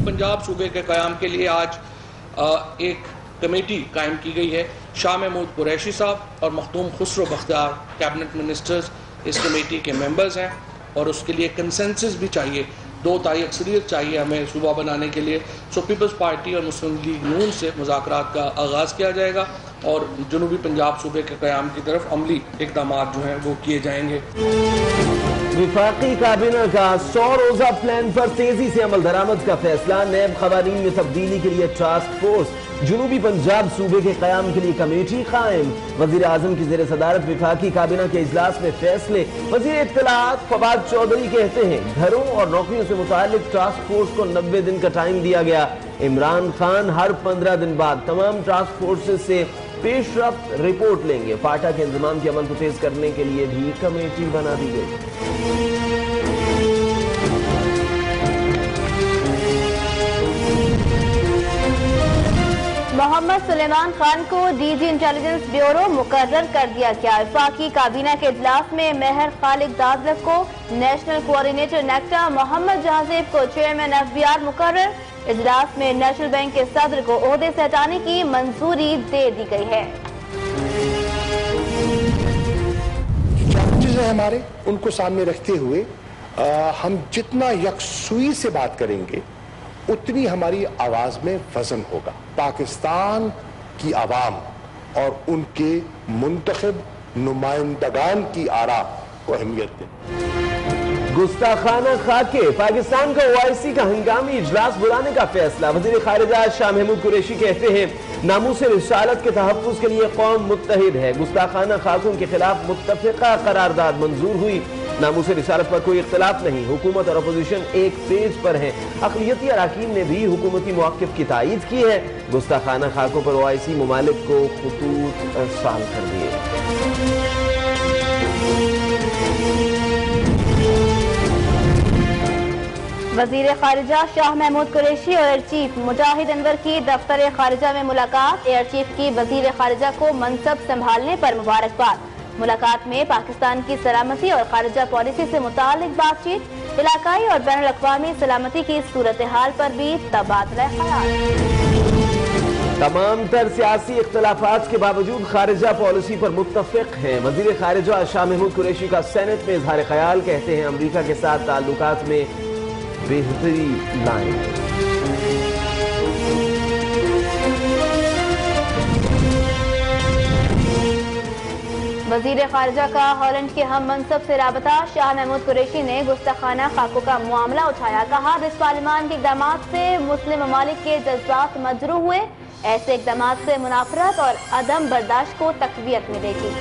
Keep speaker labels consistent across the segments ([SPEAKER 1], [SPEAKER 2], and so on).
[SPEAKER 1] पंजाब सूबे के क़याम के लिए आज एक कमेटी कायम की गई है। शाह महमूद कुरैशी साहब और मखदूम खुसरो बख्तियार कैबिनेट मिनिस्टर्स इस कमेटी के मेंबर्स हैं और उसके लिए कंसेंसस भी चाहिए, 2 तिहाई अक्सरियत चाहिए हमें सूबा बनाने के लिए। सो पीपल्स पार्टी और मुस्लिम लीग नून से मुज़ाकरात का आगाज़ किया जाएगा और जनूबी पंजाब सूबे के क़याम की तरफ अमली इक़दाम जो हैं वो किए जाएंगे।
[SPEAKER 2] विफाकी काबीना का 100 रोजा प्लान पर तेजी से अमल दरामद का फैसला। नैब क़वानीन में तब्दीली के लिए टास्क फोर्स, जनूबी पंजाब सूबे के क़याम के लिए कमेटी कायम। वज़ीर आज़म की ज़ेर सदारत विफाकी काबीना के इजलास में फैसले। वज़ीर इत्तलाआत फवाद चौधरी कहते हैं घरों और नौकरियों से मुताल्लिक टास्क फोर्स को 90 दिन का टाइम दिया गया। इमरान खान हर 15 दिन बाद तमाम टास्क फोर्सेज से पेशरफ्त रिपोर्ट लेंगे। फाटा के इंतजाम के अमल को तेज करने के लिए भी कमेटी बना दी गई।
[SPEAKER 3] मोहम्मद सुलेमान खान को डीजी इंटेलिजेंस ब्यूरो मुकर्रर कर दिया गया। वफाकी काबीना के इजलास में मेहर खालिद दादलक को national coordinator NACTA, Mohammad Jahanzeb को चेयरमैन FBR मुकर्रर। इजलास में नेशनल बैंक के सदर को ओहदे से हटाने की मंजूरी दे दी गई है।
[SPEAKER 4] चैलेंजेस है हमारे, उनको सामने रखते हुए हम जितना यकसुई से बात करेंगे उतनी हमारी आवाज में वजन होगा। पाकिस्तान की आवाम और उनके मुंतखब नुमाइंदगान की आरा को अहमियत दें।
[SPEAKER 2] गुस्ताखाना खाके, पाकिस्तान का OIC का हंगामी इजलास बुलाने का फैसला। वज़ीर खारिजा शाह महमूद कुरैशी कहते हैं नामूस रिसालत के तहफ़्फ़ुज़ के लिए कौम मुत्तहिद है। गुस्ताखाना खाकों के खिलाफ मुत्तफ़िक़ा करारदाद मंजूर हुई। नामूस रिसालत पर कोई इख्तिलाफ नहीं, हुकूमत और अपोजिशन एक पेज पर है। अक़लियती अरकान ने भी हुकूमती मौक़िफ़ की तायीद की है। गुस्ताखाना खाकों पर OIC ममालिक को ख़ुतूत अरसाल कर दिए।
[SPEAKER 3] वज़ीर खारिजा शाह महमूद कुरैशी और एयर चीफ मुजाहिद अनवर की दफ्तर खारिजा में मुलाकात। एयर चीफ की वज़ीर खारिजा को मनसब संभालने पर मुबारकबाद। मुलाकात में पाकिस्तान की सलामती और खारिजा पॉलिसी से मुतालिक बातचीत, इलाकाई और बैनुल अक़वामी सलामती की सूरत हाल पर भी तबादला ख्याल।
[SPEAKER 2] तमाम तर सियासी इख्तलाफात के बावजूद खारिजा पॉलिसी पर मुत्तफ़िक़ हैं। वज़ीर खारिजा शाह महमूद कुरैशी का सेनेट में इज़हार ख्याल, कहते हैं अमरीका के साथ ताल्लुकात में बेहतरी लाएंगे।
[SPEAKER 3] वज़ीर खारिजा का हॉलैंड के हम मनसब से राबता। शाह महमूद कुरैशी ने गुस्ताखाना खाकों का मामला उठाया, कहा इस पार्लियामान के इक़दाम से मुस्लिम ममालिक के जज्बात मजरूह हुए। ऐसे इक़दाम से मुनाफरत और अदम बर्दाश्त को तक़वियत मिलेगी।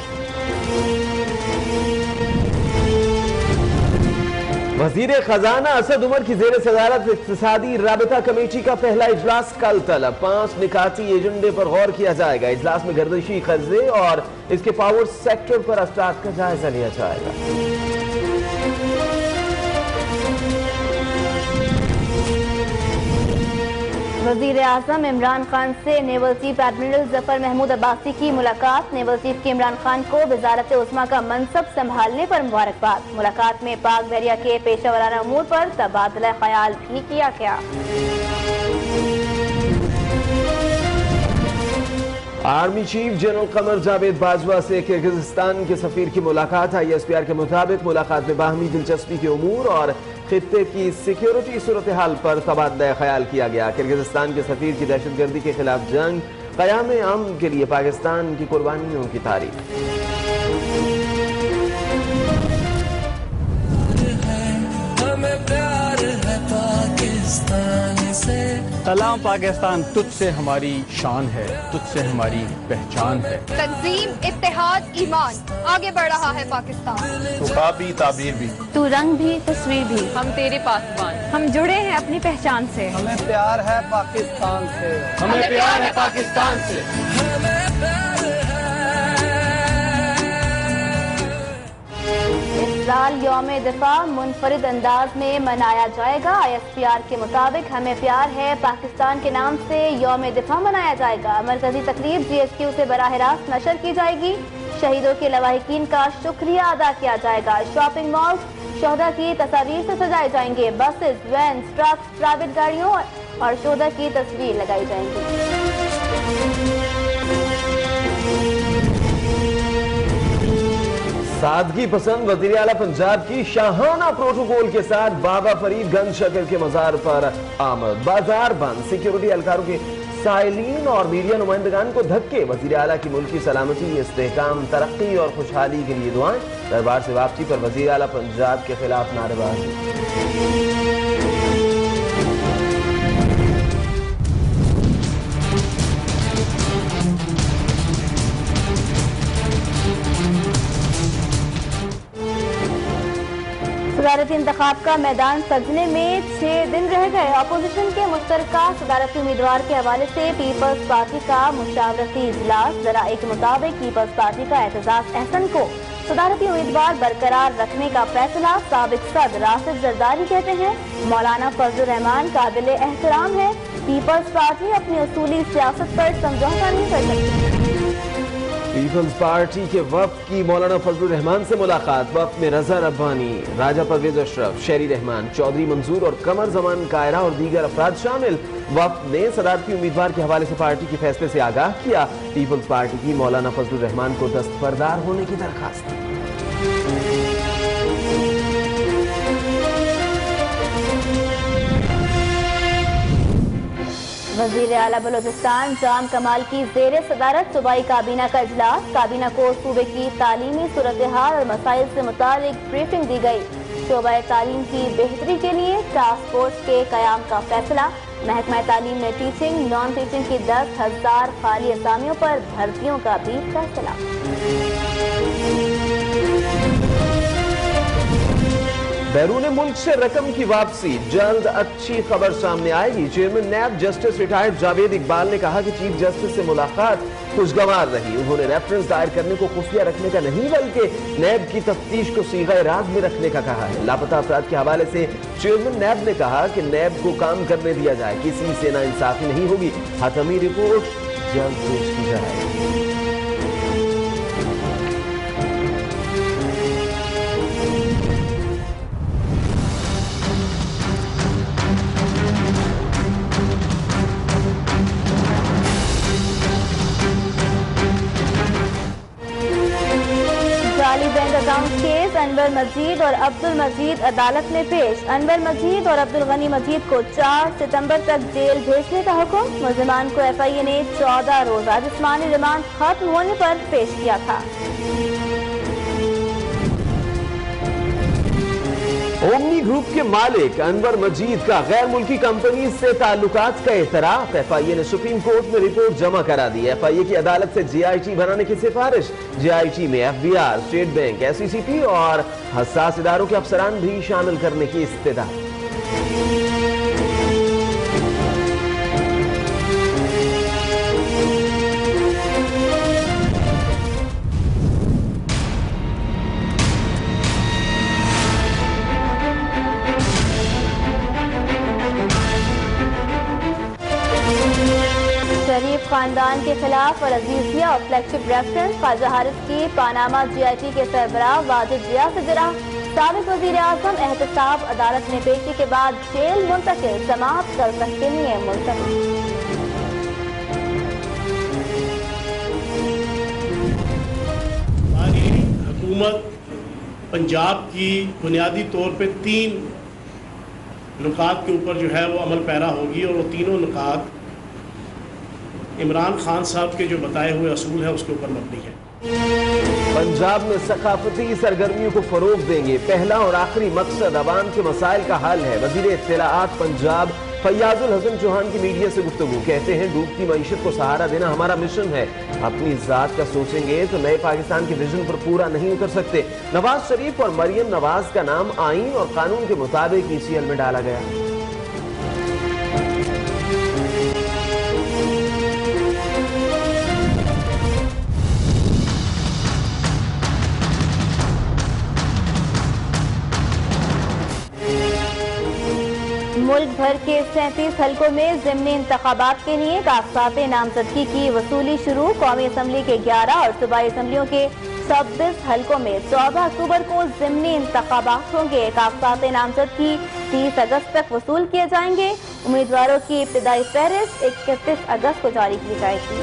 [SPEAKER 2] वज़ीर खजाना असद उमर की ज़ेर सदारत इक़्तिसादी राबता कमेटी का पहला इजलास कल तलब। 5 निकाती एजेंडे पर गौर किया जाएगा। इजलास में गर्दिशी कर्जे और इसके पावर सेक्टर पर असरात का जायजा लिया जाएगा।
[SPEAKER 3] वज़ीर आज़म इमरान खान से naval chief admiral Zafar Mahmood Abbasi की मुलाकात। नेवल चीफ की इमरान खान को वज़ारत उस्मा का मनसब संभालने पर मुबारकबाद। मुलाकात में पाक बहरिया के पेशा वराना अमूर पर तबादला ख्याल भी किया गया।
[SPEAKER 2] Army chief general Qamar Javed Bajwa से किर्गिज़स्तान के सफीर की मुलाकात। ISPR के मुताबिक मुलाकात में बाहमी दिलचस्पी के उमूर और खित्ते की सिक्योरिटी सूरत हाल पर तबादला ख्याल किया गया। किर्गिज़स्तान के सफीर की दहशतगर्दी के खिलाफ जंग, क़याम अमन के लिए पाकिस्तान की कुर्बानियों की तारीफ।
[SPEAKER 5] सलाम पाकिस्तान, तुझसे हमारी शान है, तुझसे हमारी पहचान है।
[SPEAKER 6] तंजीम, इत्तेहाद, ईमान, आगे बढ़ रहा है पाकिस्तान।
[SPEAKER 5] तो काबी ताबीर भी,
[SPEAKER 3] तू रंग भी तस्वीर भी,
[SPEAKER 6] हम तेरे पासबान।
[SPEAKER 3] हम जुड़े हैं अपनी पहचान से।
[SPEAKER 5] हमें प्यार है पाकिस्तान से,
[SPEAKER 6] हमें प्यार है पाकिस्तान से।
[SPEAKER 3] इस साल यौम दिफा मुनफरिद अंदाज में मनाया जाएगा। ISPR के मुताबिक हमें प्यार है पाकिस्तान के नाम से यौम दिफा मनाया जाएगा। मरकजी तकरीब GHQ से बराह रास्त नशर की जाएगी। शहीदों के लवाहिकीन का शुक्रिया अदा किया जाएगा। शॉपिंग मॉल, शोहदा की तस्वीर से सजाए जाएंगे। बसेस, वैन, ट्रक्स, प्राइवेट गाड़ियों और शोहदा की तस्वीर लगाई जाएंगी।
[SPEAKER 2] सादगी पसंद वज़ीर आला पंजाब की शाहाना प्रोटोकॉल के साथ बाबा फरीद गंज शक्ल के मजार पर आमद। बाजार बंद, सिक्योरिटी एहलकारों के साइलिन और मीडिया नुमाइंदगान को धक्के। वज़ीर आला की मुल्क की सलामती, इस्तेहकाम, तरक्की और खुशहाली के लिए दुआएं। दरबार से वापसी पर वज़ीर आला पंजाब के खिलाफ नारेबाजी।
[SPEAKER 3] सदारती इंतखाब का मैदान सजने में 6 दिन रह गए। अपोजिशन के मुश्तरका सदारती उम्मीदवार के हवाले से पीपल्स पार्टी का मुशावरती इजलास। ज़राए के मुताबिक पीपल्स पार्टी का एतजाज अहसन को सदारती उम्मीदवार बरकरार रखने का फैसला। साबिक सदर राशिद जरदारी कहते हैं मौलाना फजलुर रहमान काबिल एहतराम है। पीपल्स पार्टी अपनी उसूली सियासत पर समझौता नहीं कर सकती।
[SPEAKER 2] पीपल्स पार्टी के वफ्द की मौलाना फजलुर रहमान से मुलाकात। वफ्द में रजा रब्बानी, राजा परवेज अशरफ, शेरी रहमान, चौधरी मंसूर और कमर जमान कायरा और दीगर अफराद शामिल। वफ्द ने सदारती उम्मीदवार के हवाले से पार्टी के फैसले से आगाह किया। पीपल्स पार्टी की मौलाना फजलुर रहमान को दस्तबरदार होने की दरखास्त।
[SPEAKER 3] वज़ीर आला बलोचिस्तान जाम कमाल की ज़ेर सदारत सूबाई काबीना का इजलास। काबीना को सूबे की तालीमी सूरत हाल और मसाइल से मुतालिक ब्रीफिंग दी गई। शोबा तालीम की बेहतरी के लिए टास्क फोर्स के कयाम का फैसला। महकमा तालीम में टीचिंग, नॉन टीचिंग की 10,000 खाली असामियों पर भर्तियों का भी फैसला।
[SPEAKER 2] बैरून मुल्क से रकम की वापसी, जल्द अच्छी खबर सामने आएगी। Chairman NAB justice retired Javed Iqbal ने कहा कि चीफ जस्टिस से मुलाकात खुशगवार रही। उन्होंने रेफरेंस दायर करने को खुफिया रखने का नहीं बल्कि नैब की तफ्तीश को सीगा राज में रखने का कहा है। लापता अफराद के हवाले से चेयरमैन नैब ने कहा कि नैब को काम करने दिया जाए, किसी से नाइंसाफी नहीं होगी। हतमी रिपोर्ट जल्द पेश की जाएगी।
[SPEAKER 3] Bank account case Anwar Majeed और अब्दुल मजीद अदालत में पेश। अनवर मजीद और अब्दुल गनी मजीद को 4 सितंबर तक जेल भेजने का हुक्म। मुल्जिमान को FIA ने 14 रोजा जिस्मानी रिमांड खत्म होने पर पेश किया था।
[SPEAKER 2] ओमनी ग्रुप के मालिक अनवर मजीद का गैर मुल्की कंपनी से ताल्लुकात का एतराफ। FIA ने सुप्रीम कोर्ट में रिपोर्ट जमा करा दी। FIA की अदालत से GIT बनाने की सिफारिश। GIT में FBR, स्टेट बैंक, SECP और हसास इदारों के अफसरान भी शामिल करने की इस्तदा।
[SPEAKER 3] शरीफ खानदान के खिलाफ अजीजिया और फ्लैगशिप रेफरेंस। ख्वाजा हारिस की पानामा GIT के सरबराह वाजिद जिया से गिरा। साबिक वजीर आजम एहतसाब अदालत में पेशी के बाद जेल मुंतकिल, समाप्त कल तक के लिए मुलतवी।
[SPEAKER 7] हमारी हुकूमत पंजाब की बुनियादी तौर पे 3 नुकात के ऊपर जो है वो अमल पैरा होगी और वो तीनों नुकात इमरान खान साहब के जो बताए हुए असूल है उसके ऊपर मबनी है।
[SPEAKER 2] पंजाब में सकाफती सरगर्मियों को फरोग देंगे। पहला और आखिरी मकसद अवाम के मसाइल का हल है। वजीर इत्तलाआत पंजाब फैयाजुल हसन चौहान की मीडिया से गुफ्तगू। कहते हैं डूबती मईशत को सहारा देना हमारा मिशन है। अपनी जात का सोचेंगे तो नए पाकिस्तान के विजन पर पूरा नहीं उतर सकते। नवाज शरीफ और मरियम नवाज का नाम आईन और कानून के मुताबिक ECL में डाला गया।
[SPEAKER 3] मुल्क भर के 37 हलकों में ज़िमनी इंतखाबात के लिए कागजात नामजदगी की वसूली शुरू। कौमी असम्बली के 11 और सूबाई असम्बलियों के 26 हलकों में 14 अक्टूबर को ज़िमनी इंतखाबात होंगे। कागजात नामजद की 30 अगस्त तक वसूल किए जाएंगे। उम्मीदवारों की इब्तिदाई फहरिस्त 31 अगस्त को जारी की जाएगी।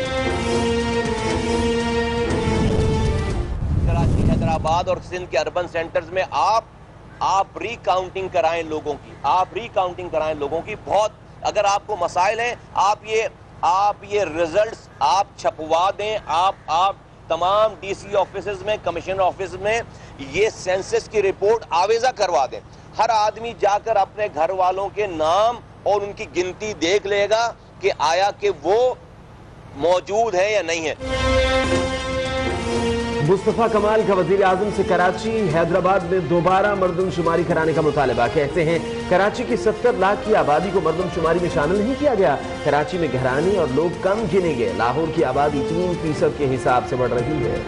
[SPEAKER 8] कराची, हैदराबाद और सिंध के अर्बन सेंटर्स में आप रिकाउंटिंग कराएं लोगों की, आप रिकाउंटिंग कराएं लोगों की। बहुत अगर आपको मसाइल हैं, आप ये रिजल्ट्स आप छपवा दें। आप तमाम डीसी ऑफिस में, कमिश्नर ऑफिस में ये सेंसस की रिपोर्ट आवेजा करवा दें। हर आदमी जाकर अपने घर वालों के नाम और उनकी गिनती देख लेगा कि आया कि वो मौजूद है या नहीं है।
[SPEAKER 2] मुस्तफा कमाल का वजीर आजम से कराची, हैदराबाद में दोबारा मरदमशुमारी कराने का मुतालबा। कहते हैं कराची की 70 लाख की आबादी को मरदमशुमारी में शामिल नहीं किया गया। कराची में घराने और लोग कम गिनेंगे। लाहौर की आबादी 3% के हिसाब से बढ़ रही है।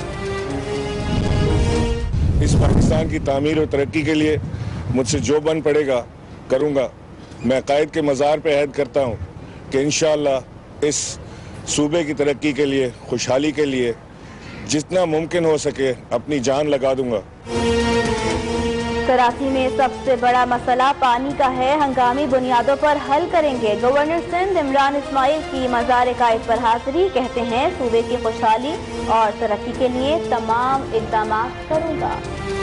[SPEAKER 9] इस पाकिस्तान की तामीर और तरक्की के लिए मुझसे जो बन पड़ेगा करूँगा। मैं कायद के मज़ार पे अहद करता हूँ कि इंशाअल्लाह इस सूबे की तरक्की के लिए, खुशहाली के लिए जितना मुमकिन हो सके अपनी जान लगा दूंगा।
[SPEAKER 3] कराची में सबसे बड़ा मसला पानी का है, हंगामी बुनियादों पर हल करेंगे। गवर्नर सिंध इमरान इस्माइल की मज़ार कायद पर हाजिरी। कहते हैं सूबे की खुशहाली और तरक्की के लिए तमाम इक़दाम करूंगा।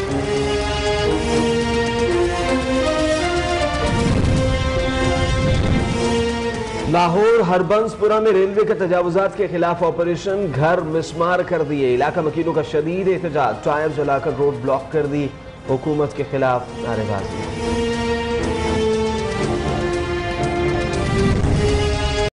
[SPEAKER 2] लाहौर हरबंसपुरा में रेलवे के तजावुजात के खिलाफ ऑपरेशन, घर मिसमार कर दिए। इलाका वकीलों का शदीद एहतजाज, टायर जलाकर रोड ब्लॉक कर दी। हुकूमत के खिलाफ नारेबाजी।